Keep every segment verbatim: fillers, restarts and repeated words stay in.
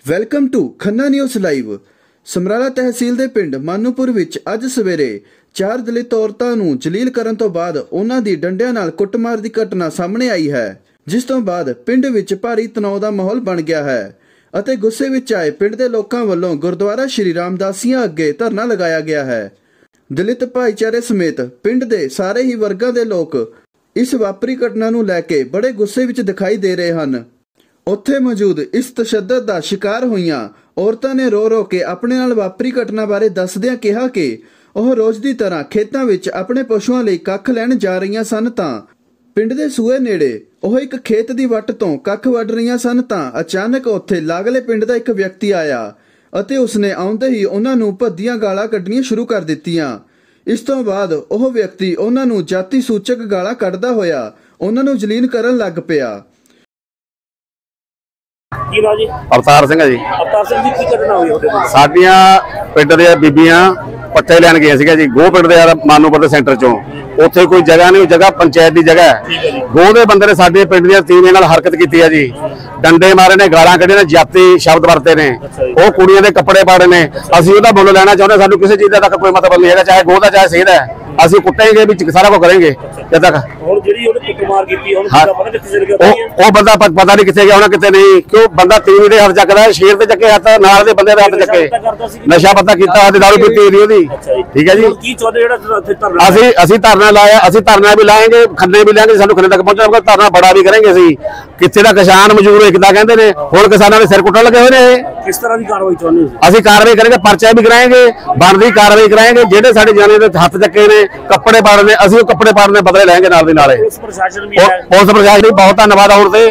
Welcome to Khanna news live. Samrala ਤਹਿਸੀਲ ਦੇ ਪਿੰਡ ਮਾਨੂਪੁਰ ਵਿੱਚ ਅੱਜ ਸਵੇਰੇ ਚਾਰ ਦਲਿਤ ਔਰਤਾਂ ਨੂੰ ਜਲੀਲ ਕਰਨ ਤੋਂ ਬਾਅਦ ਉਹਨਾਂ ਦੀ ਡੰਡਿਆਂ ਨਾਲ ਕੁੱਟਮਾਰ ਦੀ ਘਟਨਾ ਸਾਹਮਣੇ ਆਈ ਹੈ, ਜਿਸ ਤੋਂ ਬਾਅਦ ਪਿੰਡ ਵਿੱਚ ਭਾਰੀ ਤਣਾਅ ਦਾ ਮਾਹੌਲ ਬਣ ਗਿਆ ਹੈ ਅਤੇ ਗੁੱਸੇ ਵਿੱਚ ਆਏ ਪਿੰਡ ਦੇ ਲੋਕਾਂ ਵੱਲੋਂ ਗੁਰਦੁਆਰਾ ਸ਼੍ਰੀ ਰਾਮਦਾਸੀਆਂ ਅੱਗੇ ਧਰਨਾ ਲਗਾਇਆ ਗਿਆ ਹੈ। ਦਲਿਤ ਭਾਈਚਾਰੇ ਸਮੇਤ ਪਿੰਡ ਦੇ ਸਾਰੇ ਹੀ ਵਰਗਾਂ ਦੇ ਲੋਕ ਇਸ ਵਾਪਰੀ ਘਟਨਾ ਨੂੰ ਲੈ ਕੇ ਬੜੇ ਗੁੱਸੇ ਵਿੱਚ ਦਿਖਾਈ ਦੇ ਰਹੇ ਹਨ। ਉੱਥੇ ਮੌਜੂਦ ਇਸ ਤਸ਼ੱਦਦ ਦਾ ਸ਼ਿਕਾਰ ਹੋਈਆਂ ਔਰਤਾਂ ਨੇ ਰੋ ਰੋ ਕੇ ਆਪਣੇ ਨਾਲ ਵਾਪਰੀ ਘਟਨਾ ਬਾਰੇ ਦੱਸਦਿਆਂ ਕਿਹਾ ਕਿ ਉਹ ਰੋਜ਼ ਦੀ ਤਰ੍ਹਾਂ ਖੇਤਾਂ ਵਿੱਚ ਆਪਣੇ ਪਸ਼ੂਆਂ ਲਈ ਕੱਖ ਲੈਣ ਜਾ ਰਹੀਆਂ ਸਨ ਤਾਂ ਪਿੰਡ ਦੇ ਸੂਏ ਨੇੜੇ ਉਹ ਇੱਕ ਖੇਤ ਦੀ ਵੱਟ ਤੋਂ ਕੱਖ ਵੱਢ ਰਹੀਆਂ ਸਨ ਤਾਂ ਅਚਾਨਕ ਉੱਥੇ ਲਾਗਲੇ ਪਿੰਡ ਦਾ ਇੱਕ ਵਿਅਕਤੀ ਆਇਆ ਅਤੇ ਉਸਨੇ ਆਉਂਦੇ ਹੀ ਉਹਨਾਂ ਨੂੰ ਭੱਦੀਆਂ ਗਾਲਾਂ ਕੱਢਣੀਆਂ ਸ਼ੁਰੂ ਕਰ ਦਿੱਤੀਆਂ। ਇਸ ਤੋਂ ਬਾਅਦ ਉਹ ਵਿਅਕਤੀ ਉਹਨਾਂ ਨੂੰ ਜਾਤੀ ਸੂਚਕ ਗਾਲਾਂ ਕੱਢਦਾ ਹੋਇਆ ਉਹਨਾਂ ਨੂੰ ਜਲੀਲ ਕਰਨ ਲੱਗ ਪਿਆ। ਕੀ ਨਾਮ ਜੀ? ਅਵਤਾਰ ਸਿੰਘ ਜੀ। ਅਵਤਾਰ ਸਿੰਘ ਜੀ, ਕੀ ਘਟਨਾ ਹੋਈ ਉਹਦੇ ਨਾਲ? ਸਾਡੀਆਂ ਪਿੰਡ ਦੀਆਂ ਬੀਬੀਆਂ ਪੱਠੇ ਲੈਣ ਗਈਆਂ ਸੀਗਾ ਜੀ ਗੋਹ ਪਿੰਡ ਦੇ ਮਾਨੂਪੁਰ ਦੇ ਸੈਂਟਰ ਚੋਂ। ਉੱਥੇ ਕੋਈ ਜਗ੍ਹਾ ਨਹੀਂ, ਉਹ ਜਗ੍ਹਾ ਪੰਚਾਇਤ ਦੀ ਜਗ੍ਹਾ ਹੈ। ਗੋਹ ਦੇ ਬੰਦੇ ਨੇ ਸਾਡੇ ਪਿੰਡ ਦੀਆਂ ਤੀਵੀਆਂ ਨਾਲ ਹਰਕਤ ਕੀਤੀ ਹੈ ਜੀ, ਡੰਡੇ ਮਾਰੇ ਨੇ, ਗਾਲਾਂ ਕੱਢੀਆਂ ਨੇ, ਜਾਤੀ ਸ਼ਬਦ ਵਰਤੇ ਨੇ, ਉਹ ਕੁੜੀਆਂ ਦੇ ਕੱਪੜੇ ਪਾੜੇ ਨੇ। ਅਸੀਂ ਉਹਦਾ ਮੁੱਲ ਲੈਣਾ ਚਾਹੁੰਦੇ, ਸਾਨੂੰ ਕਿਸੇ ਚੀਜ਼ ਦਾ ਕੋਈ ਮਤਲਬ ਨਹੀਂ ਹੈਗਾ, ਚਾਹੇ ਗੋਹ ਦਾ ਚਾਹੇ ਸੇਧ ਹੈ, ਅਸੀਂ ਕੁੱਟਾਂਗੇ ਵੀ ਸਾਰਾ ਕੁਝ ਕਰਾਂਗੇ ਜਦ ਤੱਕ। ਹੁਣ ਜਿਹੜੀ ਉਹਨੇ ਕੁੱਟਮਾਰ ਕੀਤੀ ਉਹਨੂੰ ਪਤਾ ਕਿੱਥੇ ਚਲ ਗਿਆ? ਉਹ ਉਹ ਬੰਦਾ ਪਤਾ ਨਹੀਂ ਕਿੱਥੇ ਗਿਆ ਹੋਣਾ, ਕਿੱਥੇ ਨਹੀਂ, ਕਿਉਂ ਬੰਦਾ ਤੀਵੀਂ ਦੇ ਹੱਥ ਚੱਕਦਾ, ਸ਼ੇਰ ਦੇ ਚੱਕੇ ਹੱਥ, ਨਾਲ ਦੇ ਬੰਦੇ ਦੇ ਹੱਥ ਚੱਕੇ, ਨਸ਼ਾ ਪਤਾ ਕੀਤਾ, ਸਾਡੀ ਦਾਰੂ ਪੀਤੀ ਹੋਈ ਉਹਦੀ। ਠੀਕ ਹੈ ਜੀ। ਕੀ ਚਾਹੁੰਦੇ ਜਿਹੜਾ ਉੱਥੇ ਧਰਨਾ? ਅਸੀਂ ਅਸੀਂ ਧਰਨਾ ਲਾਇਆ, ਅਸੀਂ ਧਰਨਾ ਵੀ ਲਾਏਂਗੇ, ਖੰਨੇ ਵੀ ਲਾਏਂਗੇ, ਸਾਨੂੰ ਖੰਨੇ ਤੱਕ ਪਹੁੰਚਣਾ, ਧਰਨਾ ਬੜਾ ਵੀ ਕਰਾਂਗੇ ਅਸੀਂ। ਕਿੱਥੇ ਦਾ ਕਿਸਾਨ ਮਜ਼ਦੂਰ ਏਕਤਾ ਕਹਿੰਦੇ ਨੇ, ਹੁਣ ਕਿਸਾਨਾਂ ਦੇ ਸਿਰ ਕੁੱਟਣ ਲੱਗੇ ਹੋਏ ਨੇ। ਕਿਸ ਤਰ੍ਹਾਂ ਦੀ ਕਾਰਵਾਈ ਚਾਹੁੰਦੇ ਹੋ? ਅਸੀਂ ਕਾਰਵਾਈ ਕਰਾਂਗੇ, ਪਰਚਾ ਵੀ ਕਰਾਂਗੇ, ਬਣਦੀ ਕਾਰਵਾਈ ਕਰਾਂਗੇ। ਜਿਹੜੇ ਸਾਡੇ ਜਾਨੇ ਦੇ ਹੱਥ ਚੱਕੇ ਨੇ, ਕੱਪੜੇ ਪਾੜਨੇ, ਅਸੀਂ ਉਹ ਕੱਪੜੇ ਪਾੜਨੇ ਬਦਲੇ ਲੈਣਗੇ ਨਾਲ ਦੀ ਨਾਲੇ। ਪੁਲਿਸ ਪ੍ਰਸ਼ਾਸਨ ਵੀ ਹੈ, ਪੁਲਿਸ ਪ੍ਰਸ਼ਾਸਨ ਵੀ ਬਹੁਤ ਧੰਨਵਾਦ। ਹੁਣ ਤੇ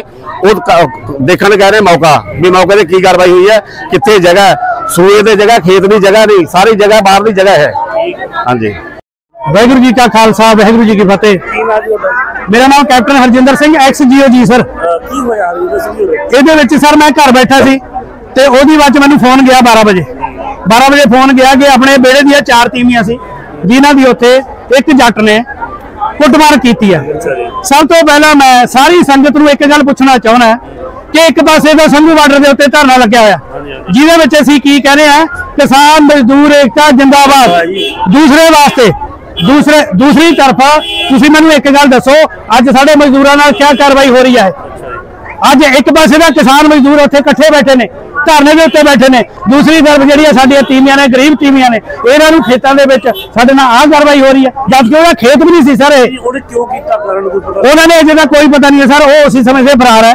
ਉਹ ਦੇਖਣ ਕਹਿ ਰਹੇ ਮੌਕਾ ਵੀ ਮੌਕੇ ਤੇ ਕੀ ਕਾਰਵਾਈ ਹੋਈ ਹੈ, ਕਿੱਥੇ ਜਗ੍ਹਾ, ਸੂਏ ਦੇ ਜਗ੍ਹਾ, ਖੇਤ ਦੀ ਜਗ੍ਹਾ ਨਹੀਂ, ਸਾਰੀ ਜਗ੍ਹਾ ਬਾਹਰ ਦੀ ਜਗ੍ਹਾ ਹੈ। ਹਾਂਜੀ। ਵਾਹਿਗੁਰੂ ਜੀ ਕਾ ਖਾਲਸਾ, ਵਾਹਿਗੁਰੂ ਜੀ ਕੀ ਫਤਿਹ। ਮੇਰਾ ਨਾਮ captain Harjinder Singh, ex G O G. ਕੀ ਹੋਇਆ ਇਹਦੇ ਵਿੱਚ ਸਰ ਮੈਂ ਘਰ ਬੈਠਾ ਸੀ ਤੇ ਉਹਦੀ ਬਾਅਦ ਮੈਨੂੰ ਫੋਨ ਗਿਆ ਬਾਰਾਂ ਵਜੇ ਬਾਰਾਂ ਵਜੇ ਫੋਨ ਗਿਆ ਕਿ ਆਪਣੇ ਵਿਹੜੇ ਦੀਆਂ ਚਾਰ ਤੀਵੀਆਂ ਸੀ ਜਿਨ੍ਹਾਂ ਦੀ ਉੱਥੇ ਇੱਕ ਜੱਟ ਨੇ ਕੁੱਟਮਾਰ ਕੀਤੀ ਆ। ਸਭ ਤੋਂ ਪਹਿਲਾਂ ਮੈਂ ਸਾਰੀ ਸੰਗਤ ਨੂੰ ਇੱਕ ਗੱਲ ਪੁੱਛਣਾ ਚਾਹੁੰਦਾ ਕਿ ਇੱਕ ਪਾਸੇ ਦਾ ਸੰਘੂ ਬਾਰਡਰ ਦੇ ਉੱਤੇ ਧਰਨਾ ਲੱਗਿਆ ਹੋਇਆ, ਜਿਹਦੇ ਵਿੱਚ ਅਸੀਂ ਕੀ ਕਹਿ ਰਹੇ ਹਾਂ, ਕਿਸਾਨ ਮਜ਼ਦੂਰ ਏਕਤਾ ਜਿੰਦਾਬਾਦ। ਦੂਸਰੇ ਵਾਸਤੇ ਦੂਸਰੇ ਦੂਸਰੀ ਤਰਫ ਤੁਸੀਂ ਮੈਨੂੰ ਇੱਕ ਗੱਲ ਦੱਸੋ, ਅੱਜ ਸਾਡੇ ਮਜ਼ਦੂਰਾਂ ਨਾਲ ਕੀ ਕਾਰਵਾਈ ਹੋ ਰਹੀ ਹੈ? ਅੱਜ ਇੱਕ ਪਾਸੇ ਦਾ ਕਿਸਾਨ ਮਜ਼ਦੂਰ ਉੱਥੇ ਇਕੱਠੇ ਬੈਠੇ ਨੇ, ਧਰਨੇ ਦੇ ਉੱਤੇ ਬੈਠੇ ਨੇ, ਦੂਸਰੀ ਤਰਫ ਜਿਹੜੀਆਂ ਸਾਡੀਆਂ ਤੀਵੀਆਂ ਨੇ, ਗਰੀਬ ਤੀਵੀਆਂ ਨੇ, ਇਹਨਾਂ ਨੂੰ ਖੇਤਾਂ ਦੇ ਵਿੱਚ ਸਾਡੇ ਨਾਲ ਆਹ ਕਾਰਵਾਈ ਹੋ ਰਹੀ ਹੈ, ਜਦਕਿ ਉਹਦਾ ਖੇਤ ਵੀ ਨਹੀਂ ਸੀ ਸਰ। ਇਹ ਉਹਨੇ ਕਿਉਂ ਕੀਤਾ ਕਾਰਨ ਕੋਈ ਪਤਾ? ਉਹਨਾਂ ਨੇ ਜਿਹਦਾ ਕੋਈ ਪਤਾ ਨਹੀਂ ਹੈ ਸਰ, ਉਹ ਉਸੇ ਸਮੇਂ ਸੇ ਫਰਾਰ ਹੈ।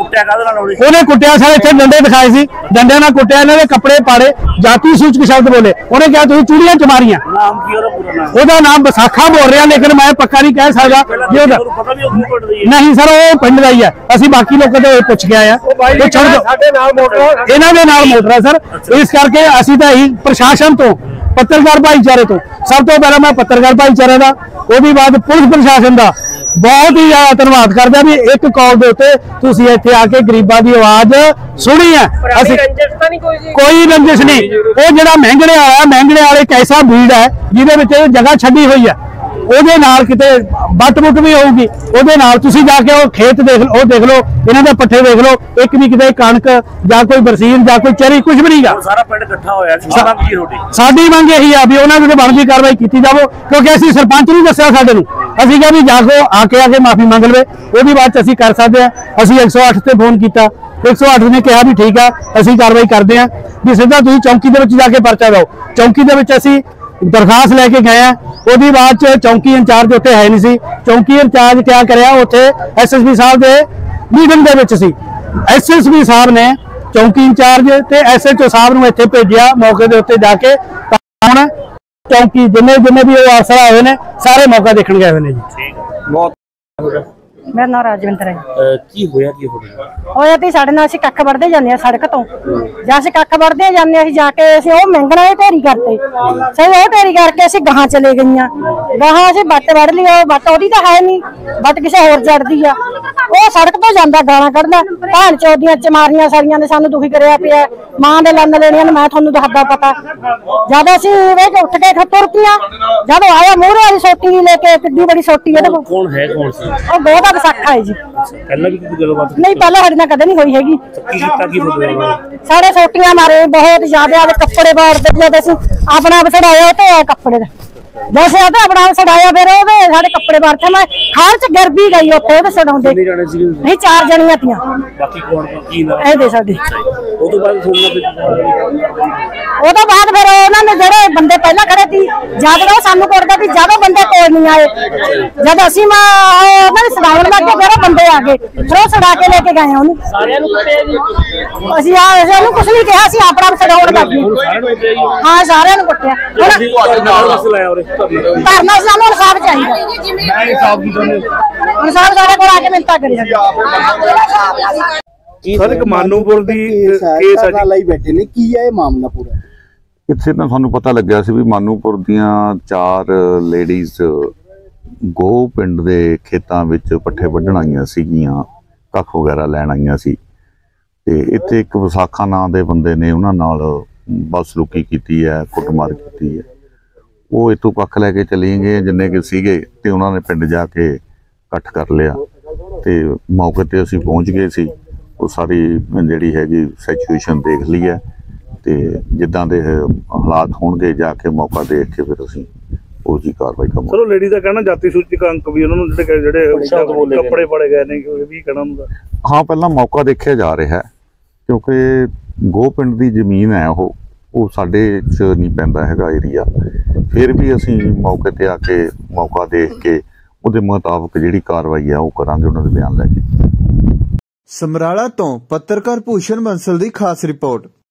ਉਹਨੇ ਕੁੱਟਿਆ ਸਰ, ਇੱਥੇ ਡੰਡੇ ਦਿਖਾਏ ਸੀ, ਡੰਡਿਆਂ ਨਾਲ ਕੁੱਟਿਆ, ਇਹਨਾਂ ਦੇ ਕੱਪੜੇ ਪਾੜੇ, ਜਾਤੀ ਸੂਚਕ ਸ਼ਬਦ ਬੋਲੇ। ਉਹਨੇ ਕਿਹਾ ਤੁਸੀਂ ਚੂੜੀਆਂ ਚ ਮਾਰੀਆਂ। ਨਾਮ ਕੀ ਉਹਦਾ ਪੂਰਾ ਨਾਮ? ਉਹਦਾ ਨਾਮ ਵਿਸਾਖਾ ਬੋਲ ਰਿਹਾ, ਲੇਕਿਨ ਮੈਂ ਪੱਕਾ ਨਹੀਂ ਕਹਿ ਸਕਦਾ ਕਿ ਉਹਦਾ ਨਹੀਂ ਸਰ, ਉਹ ਪਿੰਡ ਦਾ ਹੀ ਹੈ। ਅਸੀਂ ਬਾਕੀ ਲੋਕਾਂ ਤੋਂ ਪੁੱਛ ਕੇ ਆਏ ਆ, ਇਹਨਾਂ ਦੇ ਨਾਲ ਮੋਟਰ ਹੈ ਸਰ। ਇਸ ਕਰਕੇ ਅਸੀਂ ਤਾਂ ਇਹੀ ਪ੍ਰਸ਼ਾਸਨ ਤੋਂ, ਪੱਤਰਕਾਰ ਭਾਈਚਾਰੇ ਤੋਂ, ਸਭ ਤੋਂ ਪਹਿਲਾਂ ਮੈਂ ਪੱਤਰਕਾਰ ਭਾਈਚਾਰੇ ਦਾ, ਉਹਦੀ ਬਾਅਦ ਪੁਲਿਸ ਪ੍ਰਸ਼ਾਸਨ ਦਾ ਬਹੁਤ ਹੀ ਜ਼ਿਆਦਾ ਧੰਨਵਾਦ ਕਰਦੇ ਵੀ ਇੱਕ ਕਾਲ ਦੇ ਉੱਤੇ ਤੁਸੀਂ ਇੱਥੇ ਆ ਕੇ ਗਰੀਬਾਂ ਦੀ ਆਵਾਜ਼ ਸੁਣੀ ਹੈ। ਅਸੀਂ ਕੋਈ ਰੰਜਿਸ਼ ਨਹੀਂ, ਉਹ ਜਿਹੜਾ ਮਹਿੰਗਣੇ ਵਾਲਾ ਮਹਿੰਗਣੇ ਵਾਲੇ ਇੱਕ ਐਸਾ ਬੀੜ ਹੈ ਜਿਹਦੇ ਵਿੱਚ ਜਗ੍ਹਾ ਛੱਡੀ ਹੋਈ ਹੈ, ਉਹਦੇ ਨਾਲ ਕਿਤੇ ਵੱਟ ਵੁੱਟ ਵੀ ਹੋਊਗੀ, ਉਹਦੇ ਨਾਲ ਤੁਸੀਂ ਜਾ ਕੇ ਉਹ ਖੇਤ ਦੇਖ ਲਓ, ਉਹ ਦੇਖ ਲਓ, ਇਹਨਾਂ ਦੇ ਪੱਠੇ ਦੇਖ ਲਓ, ਇੱਕ ਵੀ ਕਿਤੇ ਕਣਕ ਜਾਂ ਕੋਈ ਬਰਸੀਨ ਜਾਂ ਕੋਈ ਚਰੀ ਕੁਝ ਵੀ ਨਹੀਂਗਾ। ਸਾਰਾ ਪਿੰਡ ਇਕੱਠਾ ਹੋਇਆ ਸੀ। ਸਾਡੀ ਮੰਗ ਇਹੀ ਆ ਵੀ ਉਹਨਾਂ ਦੇ ਬਣਦੀ ਕਾਰਵਾਈ ਕੀਤੀ ਜਾਵੇ, ਕਿਉਂਕਿ ਅਸੀਂ ਸਰਪੰਚ ਨੂੰ ਦੱਸਿਆ ਸਾਡੇ ਨੂੰ, ਅਸੀਂ ਕਿਹਾ ਵੀ ਜਾ ਕੇ ਆ ਕੇ ਆ ਕੇ ਮਾਫੀ ਮੰਗ ਲਵੇ, ਉਹਦੀ ਬਾਅਦ ਚ ਅਸੀਂ ਕਰ ਸਕਦੇ ਹਾਂ। ਅਸੀਂ ਇੱਕ ਸੌ ਅੱਠ ਤੇ ਫੋਨ ਕੀਤਾ, ਇੱਕ ਸੌ ਅੱਠ ਨੇ ਕਿਹਾ ਵੀ ਠੀਕ ਆ, ਅਸੀਂ ਕਾਰਵਾਈ ਕਰਦੇ ਹਾਂ, ਵੀ ਸਿੱਧਾ ਤੁਸੀਂ ਚੌਂਕੀ ਦੇ ਵਿੱਚ ਜਾ ਕੇ ਪਰਚਾ ਦਿਓ। ਚੌਂਕੀ ਦੇ ਵਿੱਚ ਅਸੀਂ ਦਰਖਾਸਤ ਲੈ ਕੇ ਗਏ ਆ, ਉਹਦੀ ਬਾਅਦ ਚ ਚੌਂਕੀ ਇੰਚਾਰਜ ਉੱਥੇ ਹੈ ਨਹੀਂ ਸੀ। ਚੌਂਕੀ ਇੰਚਾਰਜ ਕਿਆ ਕਰਿਆ, ਉੱਥੇ ਐਸ ਐਸ ਪੀ ਸਾਹਿਬ ਦੇ ਮੀਟਿੰਗ ਦੇ ਵਿੱਚ ਸੀ। ਐਸ ਐਸ ਪੀ ਸਾਹਿਬ ਨੇ ਚੌਂਕੀ ਇੰਚਾਰਜ ਤੇ ਐਸ ਐਚ ਓ ਸਾਹਿਬ ਨੂੰ ਇੱਥੇ ਭੇਜਿਆ ਮੌਕੇ ਦੇ ਉੱਤੇ ਜਾ ਕੇ। ਹੁਣ ਚੌਂਕੀ ਜਿੰਨੇ ਜਿੰਨੇ ਵੀ ਉਹ ਅਫਸਰ ਆਏ ਨੇ ਸਾਰੇ ਮੌਕਾ ਦੇਖਣ ਗਏ ਹੋਏ ਨੇ ਜੀ। मेरा नाम राजविंदर है। की होया की होया ती साडे नाल असीं कख वढ़दे जांदे आ सड़क तो, जे असीं कख वढ़दे जांदे असीं जाके असीं ओह मंगणा ढेरी करते, सही ओह ढेरी करके असीं गाहां चले गईयां। गाहां असीं बट वढ़ लई, ओह बट ओहदी तां है नहीं, बट किसे होर जड़दी आ। ओह सड़क तो जांदा गालां कढदा, भैन चोद दीयां चमारियां सारियां ने सानूं दुखी करिया पिया, मां दे लंन लेणियां ने, मैं तुहानूं दसदा पता। जद असीं वेख उठ के तुर पिया, जद आया मूहरे वाली सोटी लेके, किड्डी बड़ी सोटी ओहदे कोल। कौन है कौन सी? ओह बहुत विसाखा है जी। ਪਹਿਲਾਂ ਵੀ ਕੋਈ ਗੱਲਬਾਤ ਨਹੀਂ ਪਹਿਲਾਂ ਸਾਡੇ ਨਾਲ ਕਦੇ ਨਹੀਂ ਹੋਈ ਹੈਗੀ। ਕੀ ਕੀਤਾ ਕੀ ਬੋਲਿਆ ਸਾਰੇ ਸੋਟੀਆਂ ਮਾਰੇ ਬਹੁਤ ਜ਼ਿਆਦਾ, ਦੇ ਕੱਪੜੇ ਬਾੜਦੇ ਜਦ ਅਸੀਂ ਆਪਣਾ ਆਪ ਛਡਾਇਆ ਤੇ ਕੱਪੜੇ ਦਾ ਵੈਸੇ ਆ ਤਾਂ ਆਪਣਾ ਆਪ ਛਡਾਇਆ, ਫਿਰ ਉਹਦੇ ਸਾਡੇ ਕੱਪੜੇ ਬਾੜਤੇ। ਮੈਂ ਖਾਲ ਚ ਗਿਰ ਵੀ ਗਈ ਉੱਥੇ ਉਹਦੇ ਛਡਾਉਂਦੇ। ਕਿੰਨੇ ਜਾਣੇ ਸੀ ਨਹੀਂ ਚਾਰ ਜਣੀਆਂ ਤੀਆਂ। ਬਾਕੀ ਕੌਣ ਕੀ ਨਾ ਇਹ ਦੇ ਸਾਡੇ ਉਹ ਤੋਂ ਬਾਅਦ ਸੁਣਨਾ ਉਹ ਤੋਂ ਬਾਅਦ ਫਿਰ ਉਹਨਾਂ ਨੇ ਜਿਹੜੇ ਬੰਦੇ ਪਹਿਲਾਂ ਖੜੇ ਸੀ ਜਦ ਉਹ ਸਾਨੂੰ ਕੁੱਟਦੇ ਸੀ, ਜਦੋਂ ਬੰਦੇ ਕੋਲ ਨਹੀਂ ਆਏ, ਜਦ ਅਸੀਂ ਮੈਂ ਉਹਨਾਂ ਨੇ ਛਡਾਉਣ ਲੱਗ ਗਏ ਜਿਹੜੇ ਬੰਦੇ ਆ ਗਏ ਫਿਰ ਉਹ ਛਡਾ ਕੇ ਲੈ ਕੇ ਗਏ ਉਹਨੂੰ। ਸਾਰਿਆਂ ਨੂੰ ਕੁੱਟਿਆ ਜੀ? ਅਸੀਂ ਆ ਉਹਨੂੰ ਕੁਝ ਨਹੀਂ ਕਿਹਾ, ਅਸੀਂ ਆਪਣਾ ਛਡਾਉਣ ਲੱਗ ਗਏ। ਸਾਰਿਆਂ ਨੂੰ ਕੁੱਟਿਆ ਜੀ? ਹਾਂ ਸਾਰਿਆਂ ਨੂੰ ਕੁੱਟਿਆ। ਹੁਣ ਨਾਲ ਲਾਇਆ ਉਰੇ ਧਰਨਾ ਸਾਨੂੰ ਇਨਸਾਫ ਚਾਹੀਦਾ। ਮੈਂ ਇਨਸਾਫ ਦੀ ਤੁਹਾਨੂੰ ਇਨਸਾਫ ਸਾਡੇ ਕੋਲ ਆ ਕੇ ਮਿੰਤਾ ਕਰੀ ਜਾਂਦੇ। ਸਰ ਇੱਕ ਮਾਨੂਪੁਰ ਦੀ ਕੇਸ ਹੈ ਜੀ ਲਈ ਬੈਠੇ ਨੇ, ਕੀ ਹੈ ਇਹ ਮਾਮਲਾ ਪੂਰਾ? ਇੱਥੇ ਤਾਂ ਸਾਨੂੰ ਪਤਾ ਲੱਗਿਆ ਸੀ ਵੀ ਮਾਨੂਪੁਰ ਦੀਆਂ ਚਾਰ ਲੇਡੀਜ਼ ਗੋ ਪਿੰਡ ਦੇ ਖੇਤਾਂ ਵਿੱਚ ਪੱਠੇ ਵੱਢਣ ਆਈਆਂ ਸੀਗੀਆਂ, ਕੱਖ ਵਗੈਰਾ ਲੈਣ ਆਈਆਂ ਸੀ ਤੇ ਇੱਥੇ ਇੱਕ ਵਿਸਾਖਾ ਨਾਂ ਦੇ ਬੰਦੇ ਨੇ ਉਹਨਾਂ ਨਾਲ ਬਦਸਲੂਕੀ ਕੀਤੀ ਹੈ, ਕੁੱਟਮਾਰ ਕੀਤੀ ਹੈ। ਉਹ ਇੱਥੋਂ ਕੱਖ ਲੈ ਕੇ ਚਲੇ ਗਏ ਜਿੰਨੇ ਕਿ ਸੀਗੇ ਤੇ ਉਹਨਾਂ ਨੇ ਪਿੰਡ ਜਾ ਕੇ ਇਕੱਠ ਕਰ ਲਿਆ ਤੇ ਮੌਕੇ ਤੇ ਅਸੀਂ ਪਹੁੰਚ ਗਏ ਸੀ। ਉਹ ਸਾਰੀ ਜਿਹੜੀ ਹੈਗੀ ਸਿਚੁਏਸ਼ਨ ਦੇਖ ਲਈ ਹੈ ਤੇ ਜਿੱਦਾਂ ਦੇ ਹਾਲਾਤ ਹੋਣਗੇ ਜਾ ਕੇ ਮੌਕਾ ਦੇਖ ਕੇ ਫਿਰ ਅਸੀਂ ਉਹ ਜੀ ਕਾਰਵਾਈ ਕਰਾਂਗੇ। ਚਲੋ ਲੇਡੀ ਦਾ ਕਹਿਣਾ ਜਾਤੀ ਸੂਚਕ ਅੰਕ ਵੀ ਉਹਨਾਂ ਨੂੰ ਜਿਹੜੇ ਜਿਹੜੇ ਕੱਪੜੇ ਪਾੜੇ ਗਏ ਨੇ ਉਹ ਵੀ ਕਹਿਣਾ ਹੁੰਦਾ। ਹਾਂ ਪਹਿਲਾਂ ਮੌਕਾ ਦੇਖਿਆ ਜਾ ਰਿਹਾ ਹੈ ਕਿਉਂਕਿ ਗੋ ਪਿੰਡ ਦੀ ਜ਼ਮੀਨ ਹੈ ਉਹ ਉਹ ਸਾਡੇ 'ਚ ਨਹੀਂ ਪੈਂਦਾ ਹੈਗਾ ਏਰੀਆ। ਫਿਰ ਵੀ ਅਸੀਂ ਮੌਕੇ ਤੇ ਆ ਕੇ ਮੌਕਾ ਦੇਖ ਕੇ ਉਹਦੇ ਮੁਤਾਬਕ ਜਿਹੜੀ ਕਾਰਵਾਈ ਆ ਉਹ ਕਰਾਂਗੇ, ਉਹਨਾਂ ਦੇ ਬਿਆਨ ਲੈ ਕੇ। ਸਮਰਾਲਾ ਤੋਂ ਪੱਤਰਕਾਰ ਭੂਸ਼ਣ ਬੰਸਲ ਦੀ ਖਾਸ ਰਿਪੋਰਟ।